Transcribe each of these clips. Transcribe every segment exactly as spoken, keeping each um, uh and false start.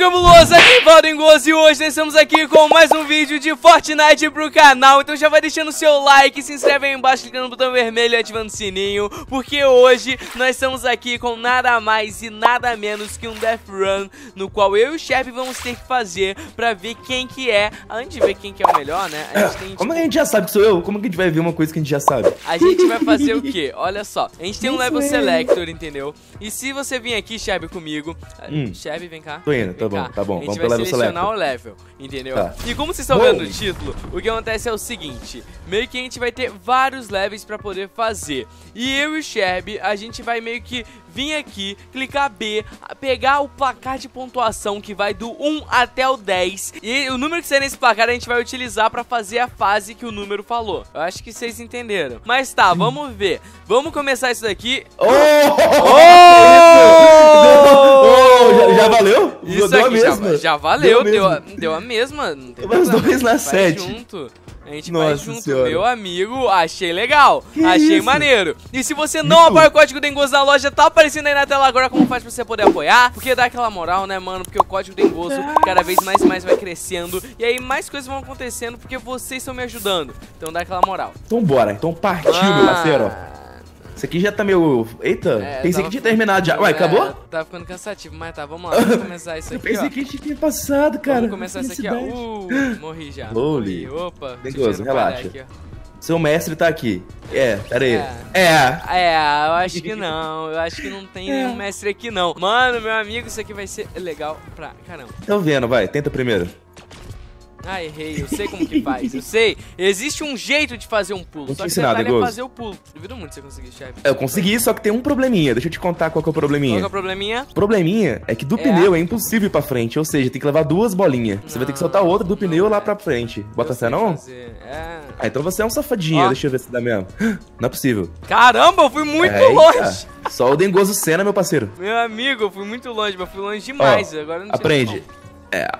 cabuloso, aqui é o Dengoso e hoje nós estamos aqui com mais um vídeo de Fortnite pro canal. Então já vai deixando o seu like, se inscreve aí embaixo, clicando no botão vermelho e ativando o sininho, porque hoje nós estamos aqui com nada mais e nada menos que um Death Run, no qual eu e o Chef vamos ter que fazer pra ver quem que é, além de ver quem que é o melhor, né? A gente tem, tipo... Como a gente já sabe que sou eu? Como que a gente vai ver uma coisa que a gente já sabe? A gente vai fazer o quê? Olha só, a gente tem um Isso level é. selector, entendeu? E se você vir aqui, Chef, comigo, Hum. Chef, vem cá. Tô indo, tá Vem bom, cá. tá bom. A gente Vamos vai pro level selecionar selector. o level, entendeu? Tá. E como vocês estão Uou. vendo no título, o que acontece é o seguinte: meio que a gente vai ter vários levels pra poder fazer. E eu e o Sherby, a gente vai meio que vir aqui, clicar B, pegar o placar de pontuação que vai do um até o dez. E o número que sair nesse placar a gente vai utilizar pra fazer a fase que o número falou. Eu acho que vocês entenderam. Mas tá, vamos ver. Vamos começar isso daqui. Oh! Oh! Oh, já, já valeu? Isso Deu a aqui já, mesma. já valeu, Deu deu, a a, deu a mesma. Não tem Mas problema, dois na a gente vai sete. junto. A gente Nossa vai junto, senhora. meu amigo, achei legal, Que achei isso? maneiro. E se você não apoia o código Dengoso na loja, tá aparecendo aí na tela agora como faz pra você poder apoiar. Porque dá aquela moral, né, mano, porque o código Dengoso cada vez mais e mais vai crescendo. E aí mais coisas vão acontecendo porque vocês estão me ajudando. Então dá aquela moral. Então bora, então partiu, meu parceiro. Isso aqui já tá meio... Eita, É, pensei tava que tinha terminado já. Ué, É, acabou? Tá ficando cansativo, mas tá, vamos lá, vamos começar isso Eu aqui, pensei ó. que tinha passado, cara. Vamos começar isso aqui, ó. Felicidade. Uh, morri já. Holy. Morri. Opa, Dengoso, deixa eu relaxa. aqui, ó. Seu mestre tá aqui. É, pera aí. É. É. É, eu acho que não, eu acho que não tem nenhum mestre aqui não. Mano, meu amigo, isso aqui vai ser legal pra caramba. Tô vendo, vai, tenta primeiro. Ah, errei, eu sei como que faz, eu sei. Existe um jeito de fazer um pulo, Vou te só que ensinar, você vai Dengoso. fazer o pulo. Duvido muito você conseguir, chefe. Eu consegui, só que tem um probleminha. Deixa eu te contar qual que é o Qual que é probleminha. o probleminha? O probleminha é que do É. pneu é impossível ir pra frente, ou seja, tem que levar duas bolinhas. Você vai ter que soltar outra do pneu não, lá é. pra frente. Bota Eu fé sei não? fazer, É. Ah, então você é um safadinho, Ó. deixa eu ver se dá mesmo. Não é possível. Caramba, eu fui muito Eita, longe. Só o Dengoso Senna, meu parceiro. Meu amigo, eu fui muito longe, mas eu fui longe demais. Ó, Agora eu não sei aprende. como. É.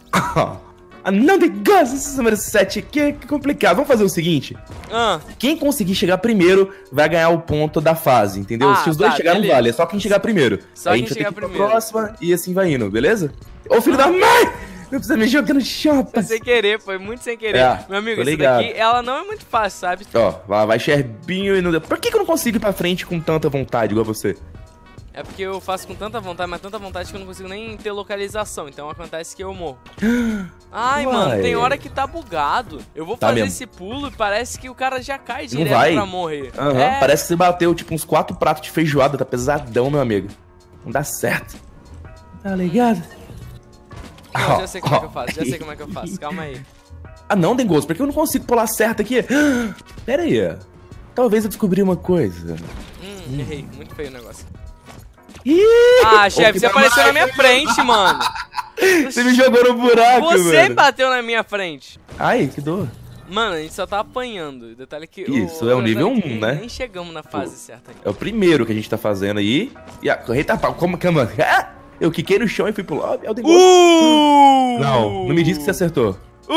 Ah, não, Dengoso, esse número sete aqui é complicado. Vamos fazer o seguinte. Ah, Quem conseguir chegar primeiro vai ganhar o ponto da fase, entendeu? Ah, Se os dois tá, chegarem, beleza. vale. É só quem chegar primeiro. Só Aí quem a gente chegar vai ter que ir pra primeiro. próxima e assim vai indo, beleza? Ô, filho da mãe! Não precisa me jogar no chão, foi rapaz. sem querer, foi muito sem querer. É, Meu amigo, tô essa ligado. daqui, ela não é muito fácil, sabe? Ó, vai, vai Sherbinho e não deu. Por que, que eu não consigo ir pra frente com tanta vontade igual você? É porque eu faço com tanta vontade, mas tanta vontade que eu não consigo nem ter localização. Então acontece que eu morro. Ai, Uai. mano, tem hora que tá bugado. Eu vou Tá fazer mesmo. esse pulo e parece que o cara já cai Não direto vai? pra morrer. Aham, É, parece que você bateu tipo uns quatro pratos de feijoada, tá pesadão, meu amigo. Não dá certo. Tá ligado? não, eu já sei como é que eu faço, já sei como é que eu faço. Calma aí. Ah não, Dengoso, por que eu não consigo pular certo aqui? Pera aí. Talvez eu descobri uma coisa. Hum, errei. Muito feio o negócio. Ih! Ah, chefe, que você da apareceu na mais. minha frente, mano. Você me jogou no buraco, Você mano. bateu na minha frente. Ai, que dor. Mano, a gente só tá apanhando. O detalhe é que... Isso, é o nível detalhe é que um, nem- né? Nem chegamos na fase certa aqui. É o primeiro que a gente tá fazendo aí. E a... Eita, pau, como que é, mano? Ah! Eu quiquei no chão e fui pro lado. É o Dengoso. Uh! Não, não me diz que você acertou.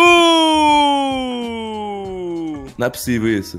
Uh! Não é possível isso.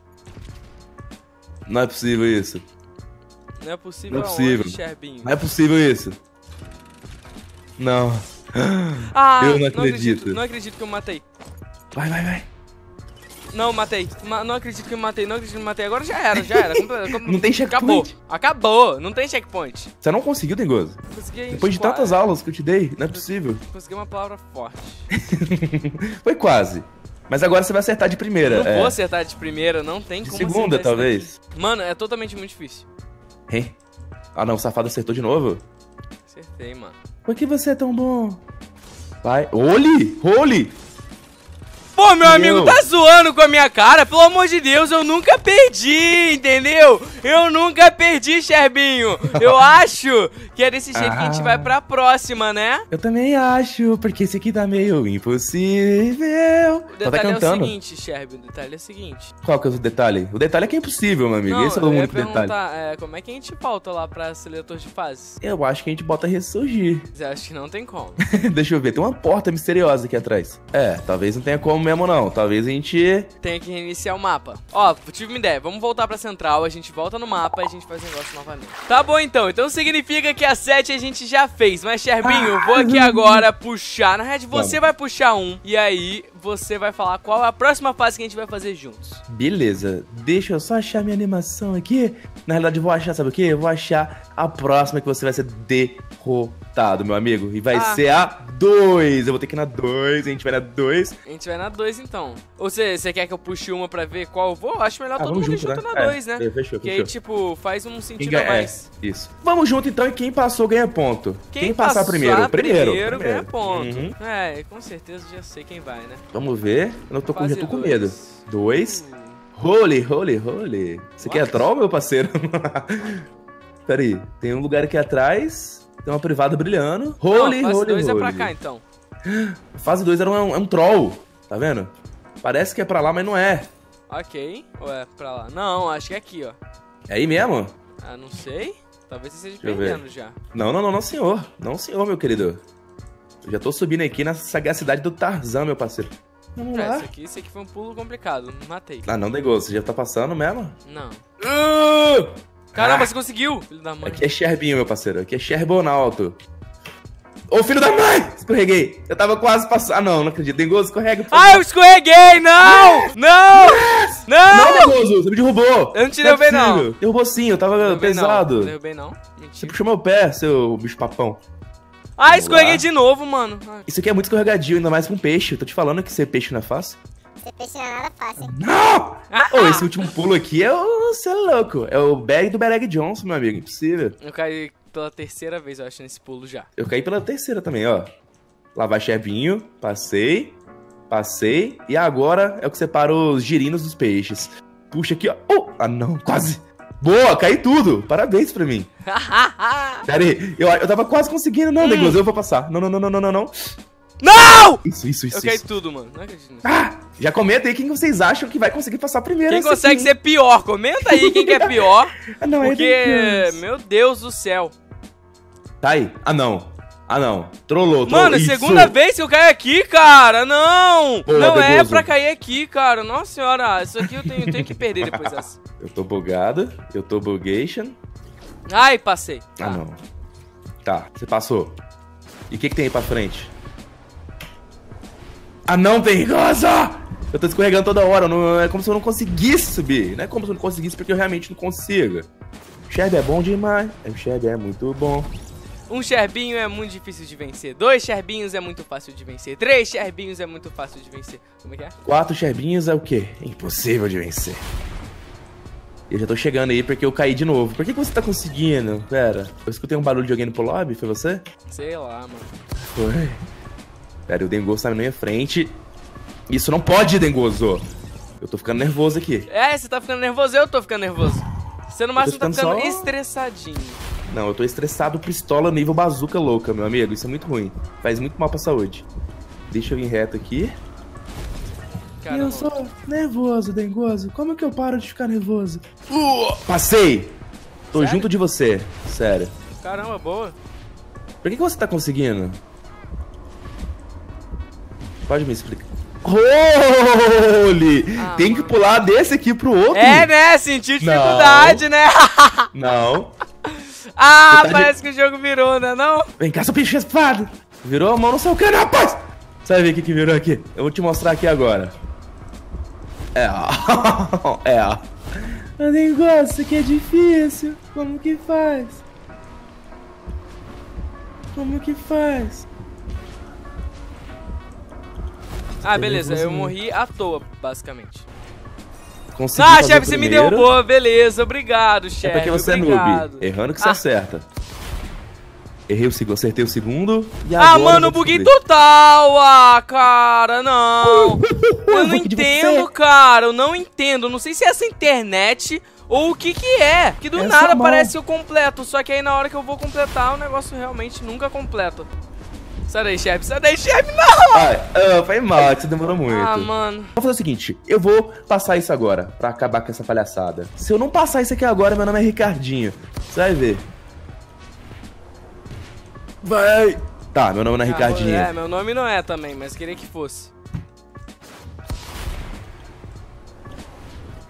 Não é possível isso. Não é possível, Não é aonde, possível. Sherbinho? Não é possível isso. Não. Ah, Eu não acredito. Não acredito que eu matei. Vai, vai, vai. Não, matei. Ma- não acredito que eu matei. Não acredito que eu matei. Agora já era, já era. Comple- com- Não tem Acabou. checkpoint. Acabou. Não tem checkpoint. Você não conseguiu, Dengoso. Consegui Depois de qua- tantas aulas que eu te dei, não é possível. Consegui uma palavra forte. Foi quase. Mas agora você vai acertar de primeira. Não é. vou acertar de primeira. Não tem De como segunda, acertar isso talvez. daqui. Mano, é totalmente muito difícil. Hein? Ah não, o safado acertou de novo. Acertei, mano. Por que você é tão bom? Vai. Oli! Oli! Pô, meu Meu. amigo tá zoando com a minha cara. Pelo amor de Deus, eu nunca perdi, entendeu? Eu nunca perdi, Sherbinho. Eu acho que é desse jeito que a gente Ah. vai pra próxima, né? Eu também acho, porque esse aqui tá meio impossível. O Só tá detalhe é o cantando. seguinte, Sherby, o detalhe é o seguinte. Qual que é o detalhe? O detalhe é que é impossível, meu amigo. Não, Esse é o eu ia único detalhe. perguntar, é, como é que a gente volta lá pra seletor de fases? Eu acho que a gente bota ressurgir. Você acha que não tem como? Deixa eu ver, tem uma porta misteriosa aqui atrás. É, talvez não tenha como mesmo, não. Talvez a gente... Tem que reiniciar o mapa. Ó, tive uma ideia. Vamos voltar pra central, a gente volta no mapa e a gente faz o negócio novamente. Tá bom, então. Então significa que a sete a gente já fez. Mas, Sherbinho, eu vou aqui agora puxar. Na verdade, você vai puxar um. E aí, você vai falar qual é a próxima fase que a gente vai fazer juntos. Beleza. Deixa eu só achar minha animação aqui. Na realidade, eu vou achar, sabe o quê? Eu vou achar a próxima que você vai ser derrotado, meu amigo. E vai Ah. ser a dois. Eu vou ter que ir na dois. A gente vai na dois. A gente vai na dois, então. Ou você, você quer que eu puxe uma pra ver qual eu vou? Eu acho melhor Ah, todo vamos mundo ir junto, junto né? na É, dois, né? é, fechou, Que aí, fechou. tipo, faz um Quem sentido ganha- a mais. É, isso. Vamos junto, então, e quem passou ganha ponto. Quem, passar primeiro? primeiro, Primeiro. ganha ponto. Uhum. É, com certeza já sei quem vai, né? Vamos ver. Eu não tô com, Fase já tô com dois. medo. Dois. Uh, Holy, holy, holy. Você quer What? troll, meu parceiro? Pera aí. Tem um lugar aqui atrás. Tem uma privada brilhando. Holy, não, fase holy, dois holy. é pra cá, então. Fase dois era um, é um troll. Tá vendo? Parece que é pra lá, mas não é. Ok. Ou é pra lá? Não, acho que é aqui, ó. É aí mesmo? Ah, não sei. Talvez você esteja Deixa eu ver. perdendo já. Não, não, não, não, senhor. Não, senhor, meu querido. Eu já tô subindo aqui na sagacidade do Tarzan, meu parceiro. Vamos É, lá. isso aqui, isso aqui foi um pulo complicado. Matei. Ah, não, negócio. Você já tá passando mesmo? Não. Uh! Caramba, Ah, você conseguiu! Filho da mãe. aqui é Sherbinho, meu parceiro. Aqui é Sherbonalto. Ô, filho da mãe! Escorreguei. Eu tava quase passando. Ah, não, não acredito. Dengoso, escorrega. por Ah, favor. eu escorreguei! Não! Não! Não, Não! Dengoso, você me derrubou. Eu não te é derrubei, não. possível. Derrubou sim, eu tava Derrubei não. pesado. Não derrubei não. Você Mentira. puxou meu pé, seu bicho papão. Ah, Vamos escorreguei lá. de novo, mano. Ah, Isso aqui é muito escorregadio, ainda mais com peixe. Eu tô te falando que ser peixe não é fácil. Ser peixe não é nada fácil. Não! Ah, Ô, esse último pulo aqui é o... Você é louco. É o bag do Bereg Johnson, meu amigo. Impossível. Eu caí pela terceira vez, eu acho, nesse pulo já. Eu caí pela terceira também, ó. Lá vai Sherbinho. Passei. Passei. E agora é o que separa os girinos dos peixes. Puxa aqui, ó. Oh! Ah, não. Quase. Boa, caí tudo. Parabéns pra mim. Pera aí. Eu, eu tava quase conseguindo. Não, Hum. Negoso, eu vou passar. Não, não, não, não, não, não, não. Não! Isso, isso, isso. Eu caí isso. tudo, mano. Não acredito nisso. Ah, já comenta aí quem vocês acham que vai conseguir passar primeiro. Quem esse consegue aqui. ser pior? Comenta aí quem que é pior. Ah, não, é Porque, Dengoso. meu Deus do céu. Tá aí. Ah, não. Ah, não. Trollou, trollou. Mano, é a Isso. segunda vez que eu caio aqui, cara. Não! Boa, não é Dengoso. pra cair aqui, cara. Nossa senhora, isso aqui eu tenho, eu tenho que perder depois dessa. Eu tô bugado. Eu tô bugation. Ai, passei. Ah, não. Tá, você passou. E o que, que tem aí pra frente? Ah, não, perigoso! Eu tô escorregando toda hora. Não, é como se eu não conseguisse subir. Não é como se eu não conseguisse porque eu realmente não consigo. O Sherb é bom demais. O Sherb é muito bom. Um Sherbinho é muito difícil de vencer. Dois Sherbinhos é muito fácil de vencer. Três Sherbinhos é muito fácil de vencer. Como é que é? Quatro Sherbinhos é o quê? É impossível de vencer. Eu já tô chegando aí porque eu caí de novo. Por que, que você tá conseguindo? Pera, eu escutei um barulho de alguém no pro lobby. Foi você? Sei lá, mano. Foi. Pera, o Dengoso tá na minha frente. Isso não pode, Dengoso. Eu tô ficando nervoso aqui. É, você tá ficando nervoso, eu tô ficando nervoso. Você no máximo tá ficando ficando só- estressadinho. Não, eu tô estressado, pistola nível bazuca louca, meu amigo. Isso é muito ruim. Faz muito mal pra saúde. Deixa eu vir reto aqui. Caramba. Eu sou nervoso, Dengoso. Como que eu paro de ficar nervoso? Uh, passei! Tô Sério? junto de você. Sério. Caramba, boa. Por que, que você tá conseguindo? Pode me explicar. Holy! Ah, Tem que mano. pular desse aqui pro outro? É, né? Sentiu dificuldade, né? Não. Ah, Você tá de- parece que o jogo virou, né? Não? Vem cá, seu bicho raspado. Virou a mão no seu cano, rapaz. Você vai ver o que, que virou aqui. Eu vou te mostrar aqui agora. É, ó. É, ó. Eu nem gosto, isso aqui é difícil. Como que faz? Como que faz? Ah, beleza. Eu nervosinho. morri à toa, basicamente. Consegui Ah, fazer chefe, o você me primeiro. derrubou. Beleza, obrigado, É chefe. porque você obrigado. é noob. Errando que você Ah. acerta. Errei o segundo, acertei o segundo. E Ah, agora mano, eu vou buguei descobrir. total. Ah, cara, não. Eu não vou pedir entendo, você. cara. Eu não entendo. Não sei se é essa internet ou o que que é. Que do É nada sua mão. parece que eu completo. Só que aí na hora que eu vou completar, o negócio realmente nunca completa. Sai daí, chefe. Sai daí, chefe. Não. Ai, ah, foi mal, que você demorou muito. Ah, mano. Vou fazer o seguinte, eu vou passar isso agora, pra acabar com essa palhaçada. Se eu não passar isso aqui agora, meu nome é Ricardinho. Você vai ver. Vai! Tá, meu nome não é Ricardinho. Ah, é, meu nome não é também, mas queria que fosse.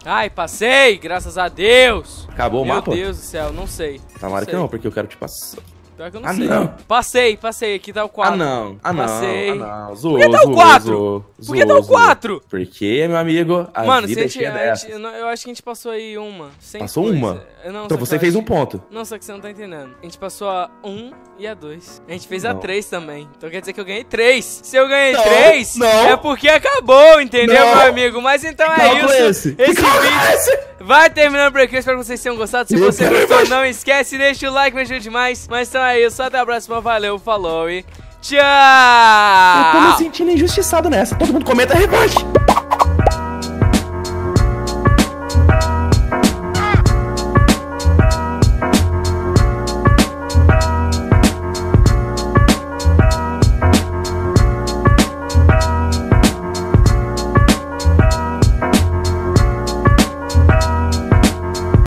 Ai, passei, graças a Deus. Acabou o Meu mapa? Meu Deus do céu, não sei. Tomara sei. que não, porque eu quero te passar. Pior que eu não Ah, sei. não. Passei, passei, aqui tá o quatro. Ah, não. Ah, não. Passei. Ah, não. Zoou, Por que tá o zoou, quatro? zoou, Por que tá o zoou, quatro? Porque, meu amigo, a Mano, vida se a é gente, cheia a dessas. gente- eu não- eu acho que a gente passou aí uma. sem Passou coisa. uma? Eu não, Então só que você eu fez acho- um ponto. Não, só que você não tá entendendo. A gente passou a um e a dois. A gente fez a Não. três também. Então quer dizer que eu ganhei três. Se eu ganhei Não, três, não. é porque acabou, entendeu, Não. meu amigo? Mas então Que é cálculo isso. é esse? Que Esse cálculo é vídeo esse? vai terminando por aqui. Eu espero que vocês tenham gostado. Se Eu você quero gostou, mais. não esquece, deixa o like, me ajuda demais. Mas então é isso. Até a próxima. Valeu, falou e tchau! Eu tô me sentindo injustiçado nessa. Todo mundo comenta revanche.